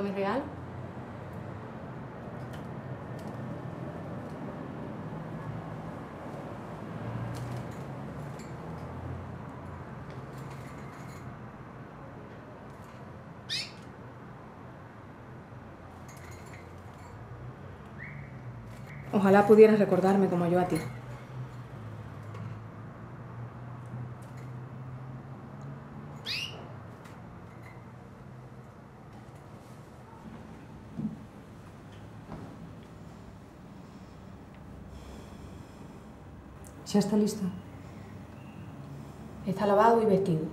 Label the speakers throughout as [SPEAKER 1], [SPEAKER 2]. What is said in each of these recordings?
[SPEAKER 1] Tommy Real? Ojalá pudieras recordarme como yo a ti.
[SPEAKER 2] ¿Ya está listo?
[SPEAKER 1] Está lavado y vestido.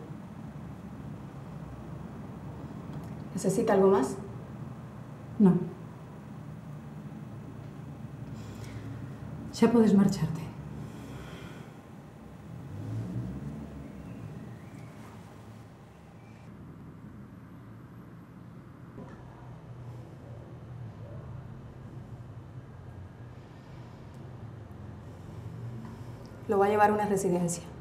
[SPEAKER 1] ¿Necesita algo más?
[SPEAKER 2] No. Ya puedes marcharte.
[SPEAKER 1] Lo va a llevar a una residencia.